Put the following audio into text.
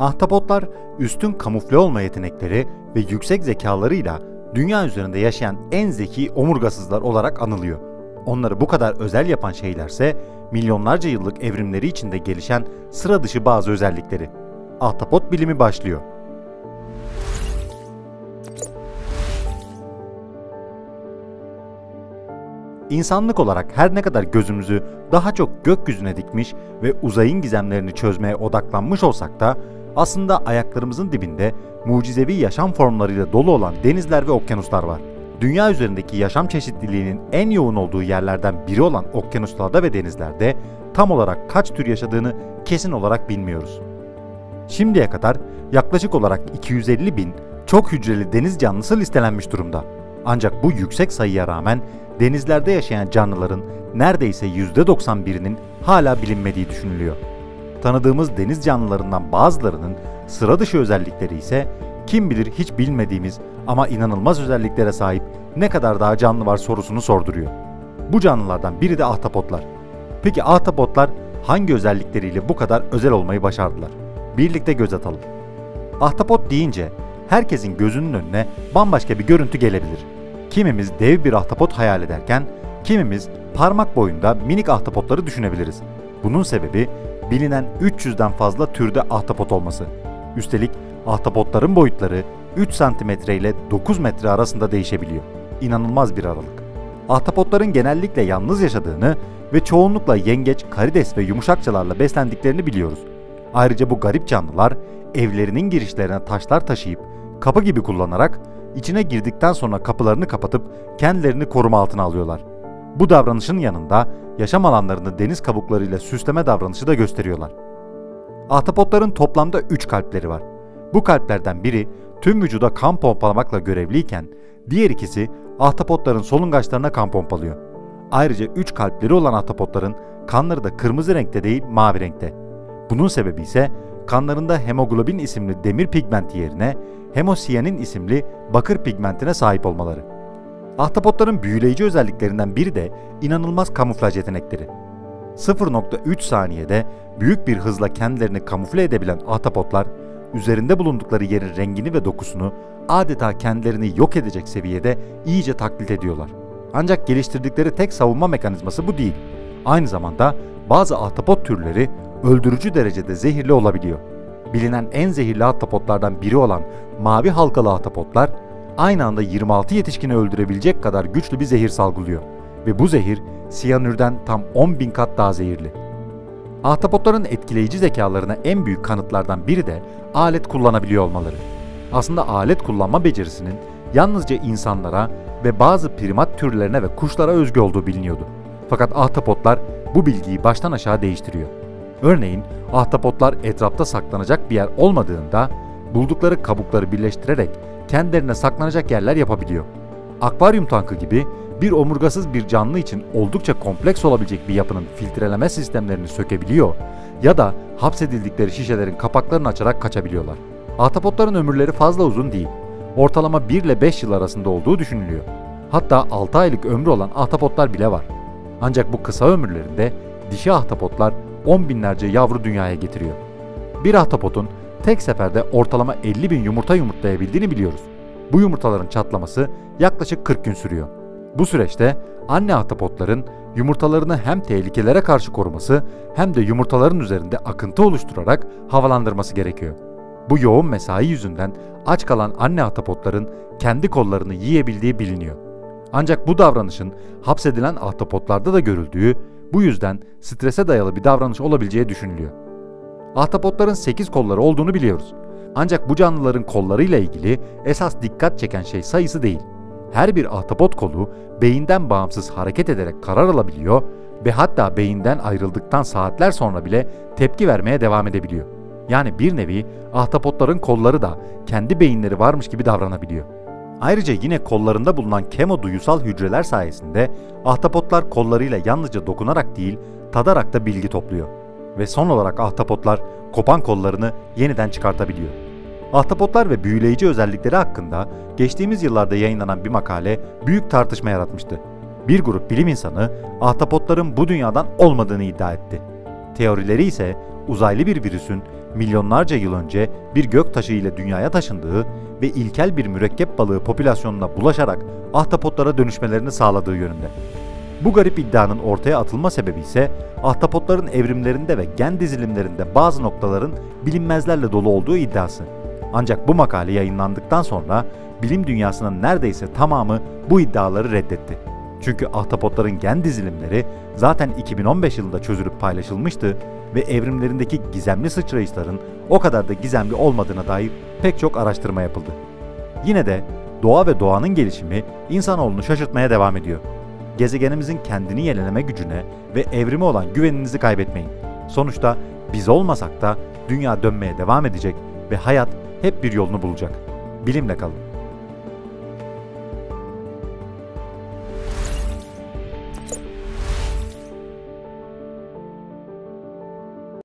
Ahtapotlar üstün kamufle olma yetenekleri ve yüksek zekalarıyla dünya üzerinde yaşayan en zeki omurgasızlar olarak anılıyor. Onları bu kadar özel yapan şeylerse milyonlarca yıllık evrimleri içinde gelişen sıra dışı bazı özellikleri. Ahtapot bilimi başlıyor. İnsanlık olarak her ne kadar gözümüzü daha çok gökyüzüne dikmiş ve uzayın gizemlerini çözmeye odaklanmış olsak da aslında ayaklarımızın dibinde mucizevi yaşam formlarıyla dolu olan denizler ve okyanuslar var. Dünya üzerindeki yaşam çeşitliliğinin en yoğun olduğu yerlerden biri olan okyanuslarda ve denizlerde tam olarak kaç tür yaşadığını kesin olarak bilmiyoruz. Şimdiye kadar yaklaşık olarak 250 bin çok hücreli deniz canlısı listelenmiş durumda. Ancak bu yüksek sayıya rağmen denizlerde yaşayan canlıların neredeyse %91'inin hala bilinmediği düşünülüyor. Tanıdığımız deniz canlılarından bazılarının sıra dışı özellikleri ise kim bilir hiç bilmediğimiz ama inanılmaz özelliklere sahip ne kadar daha canlı var sorusunu sorduruyor. Bu canlılardan biri de ahtapotlar. Peki ahtapotlar hangi özellikleriyle bu kadar özel olmayı başardılar? Birlikte göz atalım. Ahtapot deyince herkesin gözünün önüne bambaşka bir görüntü gelebilir. Kimimiz dev bir ahtapot hayal ederken, kimimiz parmak boyunda minik ahtapotları düşünebiliriz. Bunun sebebi bilinen 300'den fazla türde ahtapot olması. Üstelik ahtapotların boyutları 3 cm ile 9 metre arasında değişebiliyor. İnanılmaz bir aralık. Ahtapotların genellikle yalnız yaşadığını ve çoğunlukla yengeç, karides ve yumuşakçalarla beslendiklerini biliyoruz. Ayrıca bu garip canlılar evlerinin girişlerine taşlar taşıyıp kapı gibi kullanarak içine girdikten sonra kapılarını kapatıp kendilerini koruma altına alıyorlar. Bu davranışın yanında yaşam alanlarını deniz kabuklarıyla süsleme davranışı da gösteriyorlar. Ahtapotların toplamda 3 kalpleri var. Bu kalplerden biri tüm vücuda kan pompalamakla görevliyken diğer ikisi ahtapotların solungaçlarına kan pompalıyor. Ayrıca 3 kalpleri olan ahtapotların kanları da kırmızı renkte değil mavi renkte. Bunun sebebi ise kanlarında hemoglobin isimli demir pigmenti yerine hemosiyanin isimli bakır pigmentine sahip olmaları. Ahtapotların büyüleyici özelliklerinden biri de inanılmaz kamuflaj yetenekleri. 0.3 saniyede büyük bir hızla kendilerini kamufle edebilen ahtapotlar, üzerinde bulundukları yerin rengini ve dokusunu adeta kendilerini yok edecek seviyede iyice taklit ediyorlar. Ancak geliştirdikleri tek savunma mekanizması bu değil. Aynı zamanda bazı ahtapot türleri öldürücü derecede zehirli olabiliyor. Bilinen en zehirli ahtapotlardan biri olan mavi halkalı ahtapotlar aynı anda 26 yetişkini öldürebilecek kadar güçlü bir zehir salgılıyor ve bu zehir siyanürden tam 10.000 kat daha zehirli. Ahtapotların etkileyici zekalarına en büyük kanıtlardan biri de alet kullanabiliyor olmaları. Aslında alet kullanma becerisinin yalnızca insanlara ve bazı primat türlerine ve kuşlara özgü olduğu biliniyordu. Fakat ahtapotlar bu bilgiyi baştan aşağı değiştiriyor. Örneğin ahtapotlar etrafta saklanacak bir yer olmadığında buldukları kabukları birleştirerek kendilerine saklanacak yerler yapabiliyor. Akvaryum tankı gibi bir omurgasız bir canlı için oldukça kompleks olabilecek bir yapının filtreleme sistemlerini sökebiliyor ya da hapsedildikleri şişelerin kapaklarını açarak kaçabiliyorlar. Ahtapotların ömürleri fazla uzun değil. Ortalama 1 ile 5 yıl arasında olduğu düşünülüyor. Hatta 6 aylık ömrü olan ahtapotlar bile var. Ancak bu kısa ömürlerinde dişi ahtapotlar 10 binlerce yavru dünyaya getiriyor. Bir ahtapotun tek seferde ortalama 50 bin yumurta yumurtlayabildiğini biliyoruz. Bu yumurtaların çatlaması yaklaşık 40 gün sürüyor. Bu süreçte anne ahtapotların yumurtalarını hem tehlikelere karşı koruması hem de yumurtaların üzerinde akıntı oluşturarak havalandırması gerekiyor. Bu yoğun mesai yüzünden aç kalan anne ahtapotların kendi kollarını yiyebildiği biliniyor. Ancak bu davranışın hapsedilen ahtapotlarda da görüldüğü, bu yüzden strese dayalı bir davranış olabileceği düşünülüyor. Ahtapotların 8 kolları olduğunu biliyoruz. Ancak bu canlıların kollarıyla ilgili esas dikkat çeken şey sayısı değil. Her bir ahtapot kolu beyinden bağımsız hareket ederek karar alabiliyor ve hatta beyinden ayrıldıktan saatler sonra bile tepki vermeye devam edebiliyor. Yani bir nevi ahtapotların kolları da kendi beyinleri varmış gibi davranabiliyor. Ayrıca yine kollarında bulunan kemoduyusal hücreler sayesinde ahtapotlar kollarıyla yalnızca dokunarak değil, tadarak da bilgi topluyor. Ve son olarak ahtapotlar kopan kollarını yeniden çıkartabiliyor. Ahtapotlar ve büyüleyici özellikleri hakkında geçtiğimiz yıllarda yayınlanan bir makale büyük tartışma yaratmıştı. Bir grup bilim insanı ahtapotların bu dünyadan olmadığını iddia etti. Teorileri ise uzaylı bir virüsün milyonlarca yıl önce bir göktaşı ile dünyaya taşındığı ve ilkel bir mürekkep balığı popülasyonuna bulaşarak ahtapotlara dönüşmelerini sağladığı yönünde. Bu garip iddianın ortaya atılma sebebi ise ahtapotların evrimlerinde ve gen dizilimlerinde bazı noktaların bilinmezlerle dolu olduğu iddiası. Ancak bu makale yayınlandıktan sonra bilim dünyasının neredeyse tamamı bu iddiaları reddetti. Çünkü ahtapotların gen dizilimleri zaten 2015 yılında çözülüp paylaşılmıştı ve evrimlerindeki gizemli sıçrayışların o kadar da gizemli olmadığına dair pek çok araştırma yapıldı. Yine de doğa ve doğanın gelişimi insanoğlunu şaşırtmaya devam ediyor. Gezegenimizin kendini yenileme gücüne ve evrime olan güveninizi kaybetmeyin. Sonuçta biz olmasak da dünya dönmeye devam edecek ve hayat hep bir yolunu bulacak. Bilimle kalın.